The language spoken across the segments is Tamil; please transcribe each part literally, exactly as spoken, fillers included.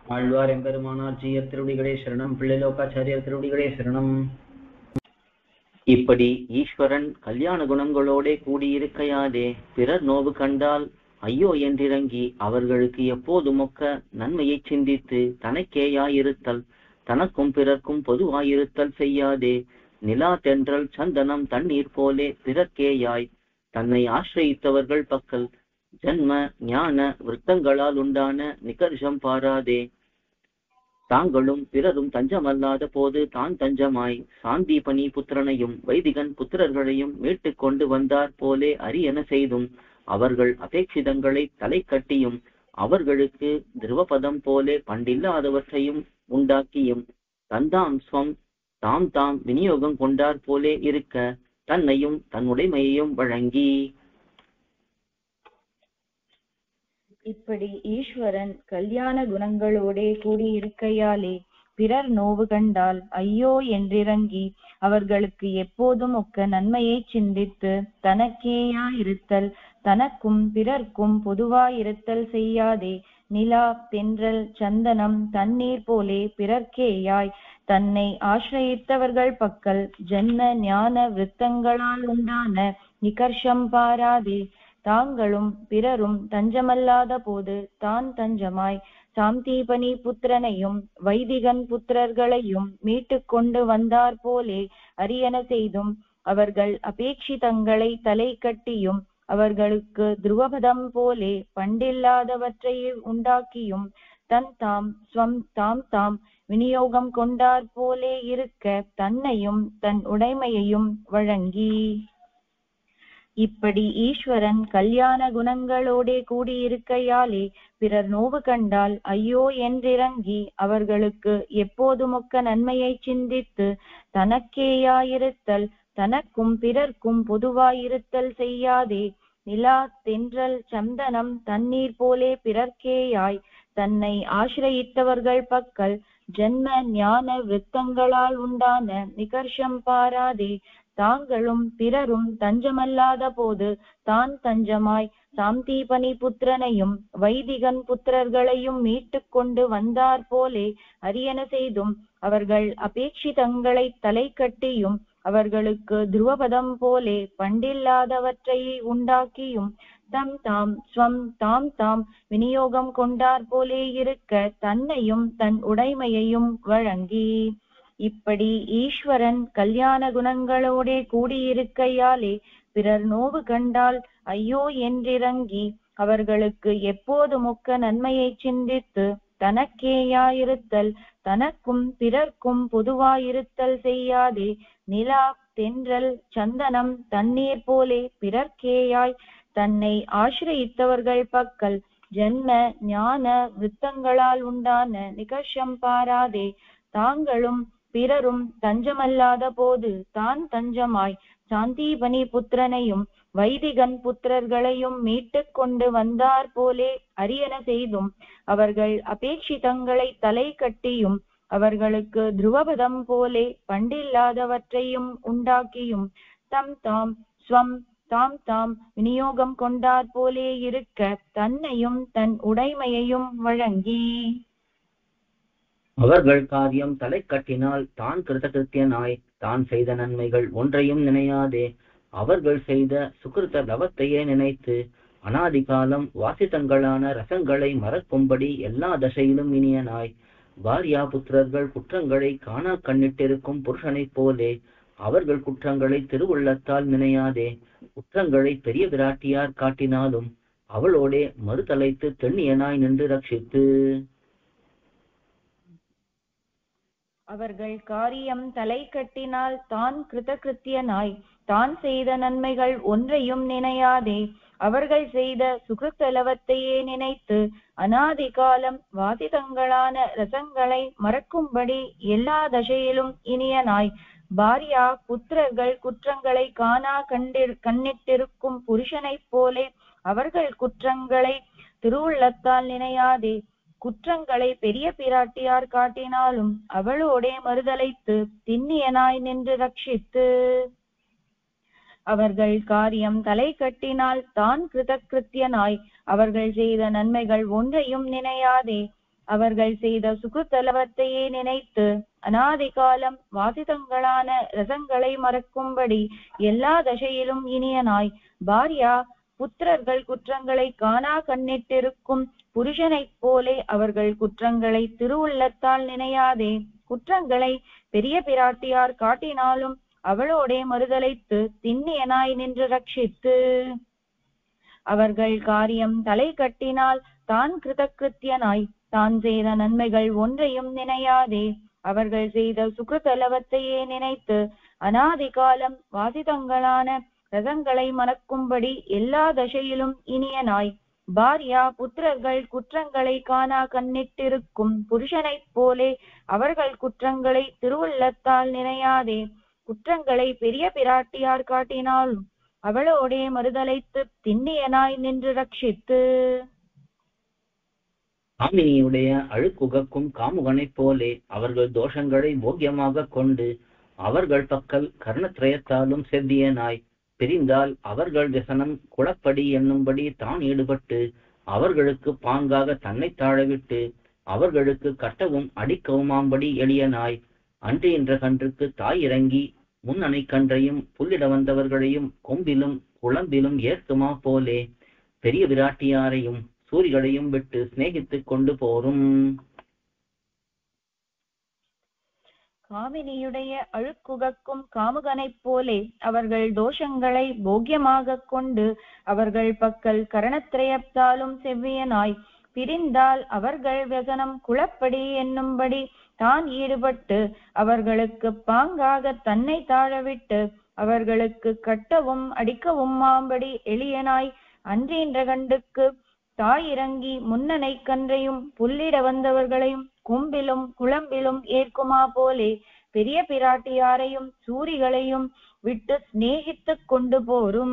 ஆழ்வார் எம்பெருமானார் ஜீயர் திருவடிகளே சரணம். பிள்ளைலோகாச்சாரியர் திருவடிகளே சரணம். இப்படி ஈஸ்வரன் கல்யாண குணங்களோட கூடியிருக்கையாதே பிறர் நோவு கண்டால் ஐயோ என்றிறங்கி அவர்களுக்கு எப்போதுமொக்க நன்மையை சிந்தித்து தனக்கேயாயிருத்தல் தனக்கும் பிறர்க்கும் பொதுவாயிருத்தல் செய்யாதே நிலா தென்றல் சந்தனம் தண்ணீர் போலே பிறர்க்கேயாய் தன்னை ஆசிரியித்தவர்கள் பக்கல் ஜன்ம ஞான விருத்தங்களால் உண்டான நிகர்ஷம் பாராதே. தாங்களும் பிறரும் தஞ்சமல்லாத போது தான் தஞ்சமாய் சாந்தீபனி புத்திரனையும் வைதிகன் புத்திரர்களையும் மீட்டு கொண்டு வந்தார் போலே அரியன செய்தும் அவர்கள் அபேட்சிதங்களை தலை கட்டியும் அவர்களுக்கு திருவபதம் போலே பண்டில்லாதவற்றையும் உண்டாக்கியும் தந்தாம் ஸ்வம் தாம் தாம் விநியோகம் கொண்டார் போலே இருக்க தன்னையும் தன்னுடைமையையும் வழங்கி. இப்படி ஈஸ்வரன் கல்யாண குணங்களோடே கூடியிருக்கையாலே பிறர் நோவு கண்டால் ஐயோ என்றிறங்கி அவர்களுக்கு எப்போதும் ஒக்க நன்மையை சிந்தித்து தனக்கேயாயிருத்தல் தனக்கும் பிறர்க்கும் பொதுவாயிருத்தல் செய்யாதே. நிலா தென்றல் சந்தனம் தண்ணீர் போலே பிறர்க்கேயாய் தன்னை ஆசிரியித்தவர்கள் பக்கல் ஜன்ம ஞான விருத்தங்களால் உண்டான நிகர்ஷம் பாராதே. தாங்களும் பிறரும் தஞ்சமல்லாத போது தான் தஞ்சமாய் சாந்தீபனி புத்திரனையும் வைதிகன் புத்திரர்களையும் மீட்டு கொண்டு வந்தார் போலே அரியன செய்தும் அவர்கள் அபேட்சிதங்களை தலை கட்டியும் அவர்களுக்கு துருவபதம் போலே பண்டில்லாதவற்றை உண்டாக்கியும் தன் தாம் ஸ்வம் தாம் தாம் விநியோகம் கொண்டார் போலே இருக்க தன்னையும் தன் உடைமையையும் வழங்கி. இப்படி ஈஸ்வரன் கல்யாண குணங்களோடே கூடியிருக்கையாலே பிறர் நோவு கண்டால் ஐயோ என்றிறங்கி அவர்களுக்கு எப்போதுமொக்க நன்மையை சிந்தித்து தனக்கேயாயிருத்தல் தனக்கும் பிறர்க்கும் பொதுவாயிருத்தல் செய்யாதே. நிலா தென்றல் சந்தனம் தண்ணீர் போலே பிறர்க்கேயாய் தன்னை ஆசிரியித்தவர்கள் பக்கல் ஜன்ம ஞான விருத்தங்களால் உண்டான நிகர்ஷம் பாராதே. தாங்களும் பிறரும் தஞ்சமல்லாத போது தான் தஞ்சமாய் சாந்தீபனி புத்திரனையும் வைதிகன் புத்திரர்களையும் மீட்டு கொண்டு வந்தார் போலே அரியன செய்தும் அவர்கள் அபேட்சிதங்களை தலை கட்டியும் அவர்களுக்கு துருவபதம் போலே பண்டில்லாதவற்றை உண்டாக்கியும் தம் தாம் ஸ்வம் தாம் தாம் விநியோகம் கொண்டார் போலே இருக்க தன்னையும் தன் உடைமையையும் வழங்கி. இப்படி ஈஸ்வரன் கல்யாண குணங்களோடே கூடியிருக்கையாலே பிறர் நோவு கண்டால் ஐயோ என்றிறங்கி அவர்களுக்கு எப்போதுமொக்க நன்மையை சிந்தித்து தனக்கேயாயிருத்தல் தனக்கும் பிறர்க்கும் பொதுவாயிருத்தல் செய்யாதே. நிலா தென்றல் சந்தனம் தண்ணீர் போலே பிறர்க்கேயாய் தன்னை ஆசிரியித்தவர்கள் பக்கல் ஜன்ம ஞான விருத்தங்களால் உண்டான நிகர்ஷம் பாராதே. தாங்களும் பிறரும் தஞ்சமல்லாத போது தான் தஞ்சமாய் சாந்தீபனி புத்திரனையும் வைதிகன் புத்திரர்களையும் மீட்டு கொண்டு வந்தார் போலே அரியன செய்தும் அவர்கள் அபேட்சிதங்களை தலை கட்டியும் அவர்களுக்கு துருவபதம் போலே பண்டில்லாதவற்றையும் உண்டாக்கியும் தம் தாம் ஸ்வம் தாம் தாம் விநியோகம் கொண்டார் போலே இருக்க தன்னையும் தன் உடைமையையும் வழங்கி. அவர்கள் காரியம் தலை கட்டினால் தான் கிருதகிருத்தியனாய் தான் செய்த நன்மைகள் ஒன்றையும் நினையாதே அவர்கள் செய்த சுகிருத்த தவத்தையே நினைத்து அனாதி காலம் வாசித்தங்களான ரசங்களை மறக்கும்படி எல்லா தசையிலும் இனியனாய் பாரியா புத்திரர்கள் குற்றங்களை காணா கண்ணிட்டிருக்கும் புருஷனைப் போலே அவர்கள் குற்றங்களை திருவுள்ளத்தால் நினையாதே. குற்றங்களை பெரிய விராட்டியார் காட்டினாலும் அவளோடே மறுதலைத்து தெண்ணியனாய் நின்று ரட்சித்து. அவர்கள் காரியம் தலை கட்டினால் தான் கிருதகிருத்தியனாய் தான் செய்த நன்மைகள் ஒன்றையும் நினையாதே அவர்கள் செய்த சுகிருத்தலவத்தையே நினைத்து அனாதி காலம் வாசிதங்களான ரசங்களை மறக்கும்படி எல்லா தசையிலும் இனியனாய் பாரியா புத்திரர்கள் குற்றங்களை காணா கண்டிரு கண்ணிட்டிருக்கும் புருஷனைப் போலே அவர்கள் குற்றங்களை திருவுள்ளத்தால் நினையாதே. குற்றங்களை பெரிய பிராட்டியார் காட்டினாலும் அவளோடே மறுதலைத்து திண்ணியனாய் நின்று ரட்சித்து. அவர்கள் காரியம் தலை கட்டினால் தான் கிருதகிருத்தியனாய் அவர்கள் செய்த நன்மைகள் ஒன்றையும் நினையாதே அவர்கள் செய்த சுகிருத்தலவத்தையே நினைத்து அநாதி காலம் வாசிதங்களான ரசங்களை மறக்கும்படி எல்லா தசையிலும் இனியனாய் பாரியா புத்திரர்கள் குற்றங்களை காணா கண்ணிட்டிருக்கும் புருஷனைப் போலே அவர்கள் குற்றங்களை திருவுள்ளத்தால் நினையாதே குற்றங்களை பெரிய பிராட்டியார் காட்டினாலும் அவளோடே மறுதலைத்து திண்ணியனாய் நின்று ரட்சித்து அவர்கள் காரியம் தலை கட்டினால் தான் கிருதகிருத்தியனாய் தான் செய்த நன்மைகள் ஒன்றையும் நினையாதே அவர்கள் செய்த சுகிருத்தலவத்தையே நினைத்து அநாதி காலம் வாசிதங்களான ரசங்களை மறக்கும்படி எல்லா தசையிலும் இனியனாய் பாரியா புத்திரர்கள் குற்றங்களை காணா கண்ணிட்டிருக்கும் புருஷனைப் போலே அவர்கள் குற்றங்களை திருவுள்ளத்தால் நினையாதே குற்றங்களை பெரிய பிராட்டியார் காட்டினாலும் அவளோடே மறுதலைத்து திண்ணியனாய் நின்று ரட்சித்து காமினியுடைய அழுக்குகக்கும் காமுகனைப் போலே அவர்கள் தோஷங்களை போக்கியமாக கொண்டு அவர்கள் பக்கல் கர்ணத்ரயத்தாலும் செவ்வியனாய் பிரிந்தால் அவர்கள் விசனம் குளப்படி என்னும்படி தான் ஈடுபட்டு அவர்களுக்கு பாங்காக தன்னை தாழவிட்டு அவர்களுக்கு கட்டவும் அடிக்கவுமாம்படி எளியனாய் அன்று என்ற கன்றுக்கு தாய் இறங்கி முன்னணை கன்றையும் புல்லிட வந்தவர்களையும் கொம்பிலும் குளம்பிலும் ஏற்குமா போலே பெரிய விராட்டியாரையும் சூரிகளையும் விட்டு சிநேகித்துக் கொண்டு போரும். காமினியுடைய அழுக்குகக்கும் காமுகனைப் போலே அவர்கள் தோஷங்களை போக்கியமாக கொண்டு அவர்கள் பக்கல் கரணத்திரயத்தாலும் செவ்வியனாய் பிரிந்தால் அவர்கள் வியசனம் குளப்படி என்னும்படி தான் ஈடுபட்டு அவர்களுக்கு பாங்காக தன்னை தாழவிட்டு அவர்களுக்கு கட்டவும் அடிக்கவும் மாம்படி எளியனாய் அன்றீன்ற கண்டுக்கு தாய் இறங்கி முன்னனை கன்றையும் புல்லிட வந்தவர்களையும் கொம்பிலும் குளம்பிலும் ஏற்குமா போலே பெரிய பிராட்டியாரையும் சூரிகளையும் விட்டு சிநேகித்து கொண்டு போரும்.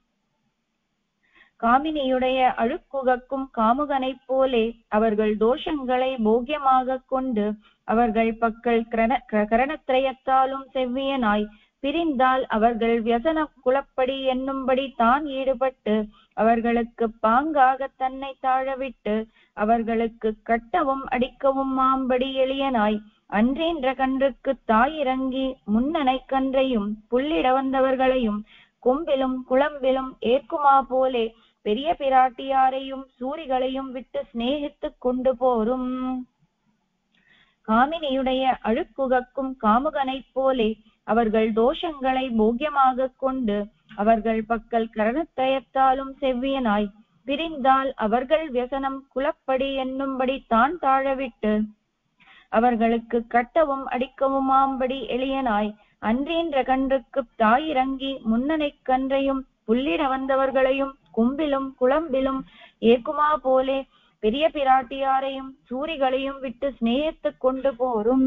காமினியுடைய அழுக்குகக்கும் காமுகனைப் போலே அவர்கள் தோஷங்களை போக்கியமாக கொண்டு அவர்கள் பக்கல் கரணத்திரயத்தாலும் செவ்வியனாய் பிரிந்தால் அவர்கள் வியசன குளப்படி என்னும்படி தான் ஈடுபட்டு அவர்களுக்கு பாங்காக தன்னை தாழவிட்டு அவர்களுக்கு கட்டவும் அடிக்கவும் மாம்படி எளியனாய் அன்றேன்ற கன்றுக்கு தாய் இறங்கி முன்னனை கன்றையும் புல்லிட வந்தவர்களையும் கொம்பிலும் குளம்பிலும் ஏற்குமா போலே பெரிய பிராட்டியாரையும் சூரிகளையும் விட்டு சிநேகித்து கொண்டு போரும். காமினியுடைய அழுக்குகக்கும் காமுகனைப் போலே அவர்கள் தோஷங்களை போக்கியமாக கொண்டு அவர்கள் பக்கல் கரணத்தயத்தாலும் செவ்வியனாய் பிரிந்தால் அவர்கள் வியசனம் குலப்படி என்னும்படி தான் தாழவிட்டு அவர்களுக்கு கட்டவும் அடிக்கவுமாம்படி எளியனாய் அன்றேன்ற கன்றுக்கு தாய் இறங்கி முன்னனை கன்றையும் புல்லிட வந்தவர்களையும் கும்பிலும் குளம்பிலும் ஏக்குமா போலே பெரிய பிராட்டியாரையும் சூரிகளையும் விட்டு சிநேகித்து கொண்டு போரும்.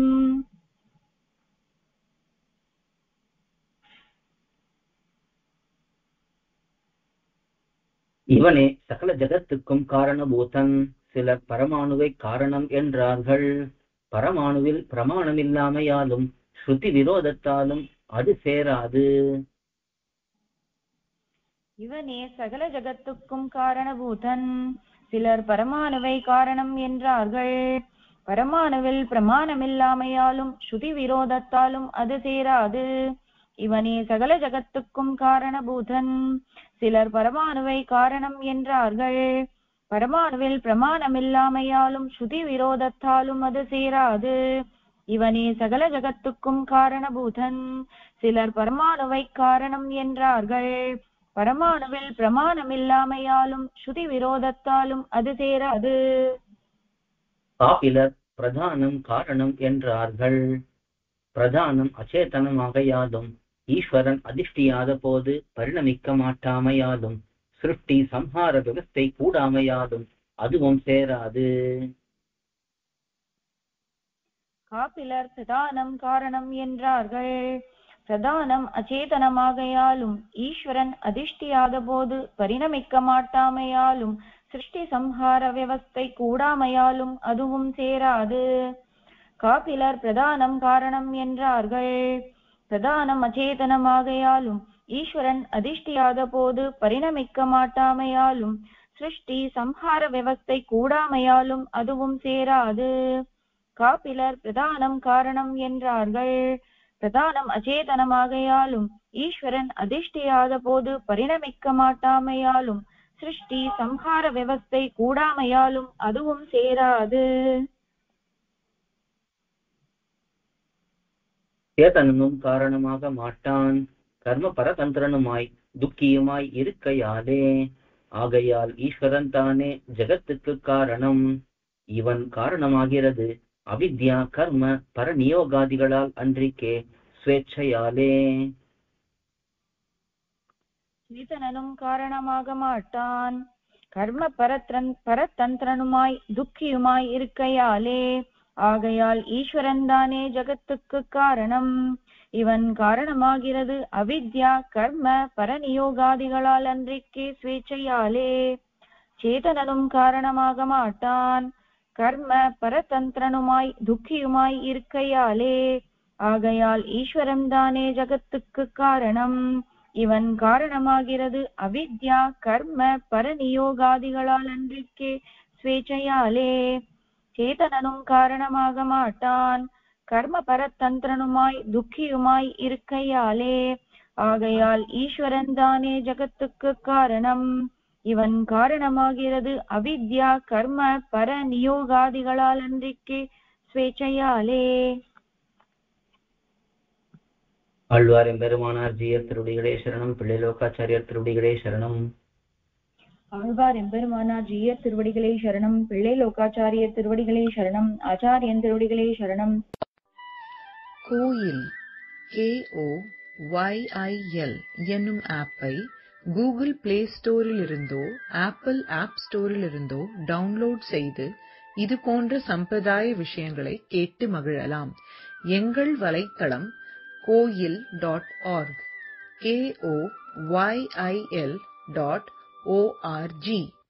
இவனே சகல ஜகத்துக்கும் காரணபூதன். சிலர் பரமாணுவை காரணம் என்றார்கள். பரமாணுவில் பிரமாணமில்லாமையாலும் ஸ்ருதி விரோதத்தாலும் அது சேராது. இவனே சகல ஜகத்துக்கும் காரணபூதன். சிலர் பரமாணுவை காரணம் என்றார்கள். பரமாணுவில் பிரமாணமில்லாமையாலும் ஸ்ருதி விரோதத்தாலும் அது சேராது. இவனே சகல ஜகத்துக்கும் காரணபூதன். சிலர் பரமாணுவை காரணம் என்றார்கள். பரமாணுவில் பிரமாணமில்லாமையாலும் ஸ்ருதி விரோதத்தாலும் அது சேராது. இவனே சகல ஜகத்துக்கும் காரணபூதன். சிலர் பரமாணுவை காரணம் என்றார்கள். பரமாணுவில் பிரமாணமில்லாமையாலும் ஸ்ருதி விரோதத்தாலும் அது சேராது. காபிலர் பிரதானம் காரணம் என்றார்கள். பிரதானம் அச்சேதனமாகையாலும் ஈஸ்வரன் அதிஷ்டியாத போது பரிணமிக்க மாட்டாமையாலும் சிருஷ்டி சம்ஹார விவஸ்தை கூடாமையாலும் அதுவும் சேராது. காபிலர் பிரதானம் காரணம் என்றார்கள். பிரதானம் அச்சேதனமாகையாலும் ஈஸ்வரன் அதிஷ்டியாத போது பரிணமிக்க மாட்டாமையாலும் சிருஷ்டி சம்ஹார விவஸ்தை கூடாமையாலும் அதுவும் சேராது. காபிலர் பிரதானம் காரணம் என்றார்கள். பிரதானம் அச்சேதனமாகையாலும் ஈஸ்வரன் அதிஷ்டியாத போது பரிணமிக்க மாட்டாமையாலும் சிருஷ்டி சம்ஹார விவஸ்தை கூடாமையாலும் அதுவும் சேராது. காப்பிலர் பிரதானம் காரணம் என்றார்கள். பிரதானம் அச்சேதனமாகையாலும் ஈஸ்வரன் அதிஷ்டியாத போது பரிணமிக்க மாட்டாமையாலும் சிருஷ்டி சம்ஹார விவஸ்தை கூடாமையாலும் அதுவும் சேராது. சேதனனும் காரணமாக மாட்டான், கர்ம பரதந்திரனுமாய் துக்கியுமாய் இருக்கையாலே. ஆகையால் ஈஸ்வரன் தானே ஜெகத்துக்கு காரணம். இவன் காரணமாகிறது அவித்யா கர்ம பரநியோகாதிகளால் அன்றிக்கே ஸ்வேச்சையாலே. சேதனனும் காரணமாக மாட்டான், கர்ம பரத்ரன் பரதந்திரனுமாய் துக்கியுமாய் இருக்கையாலே. ஆகையால் ஈஸ்வரன் தானே ஜகத்துக்கு காரணம். இவன் காரணமாகிறது அவித்யா கர்ம பரநியோகாதிகளால் அன்றிக்கே ஸ்வேச்சையாலே. சேதனனும் காரணமாக மாட்டான், கர்ம பரதந்திரனுமாய் துக்கியுமாய் இருக்கையாலே. ஆகையால் ஈஸ்வரன் தானே ஜகத்துக்கு காரணம். இவன் காரணமாகிறது அவித்யா கர்ம பரநியோகாதிகளால் அன்றிக்கே ஸ்வேச்சையாலே. சேதனனும் காரணமாக மாட்டான், கர்ம பரதந்திரனுமாய் துக்கியுமாய் இருக்கையாலே. ஆகையால் ஈஸ்வரன் தானே ஜகத்துக்கு காரணம். இவன் காரணமாகிறது அவித்யா கர்ம பரநியோகாதிகளால் அன்றிக்கே ஸ்வேச்சையாலே. ஆழ்வார் எம்பெருமானார் ஜீயர் திருடிகளே சரணம். பிள்ளை லோகாச்சாரியர் திருடிகளே சரணம். ஆழ்வார் எம்பெருமானார் ஜீயர் திருவடிகளே சரணம். பிள்ளை லோகாச்சாரியர் திருவடிகளே சரணம். ஆச்சாரியன் திருவடிகளே சரணம். Koyil K O Y I L என்னும் ஆப்பை கூகுள் பிளே ஸ்டோரில் இருந்தோ ஆப்பிள் ஆப் ஸ்டோரில் இருந்தோ டவுன்லோட் செய்து இது போன்ற சம்பிரதாய விஷயங்களை கேட்டு மகிழலாம். எங்கள் வலைத்தளம் Koyil dot org K O Y I L dot O R G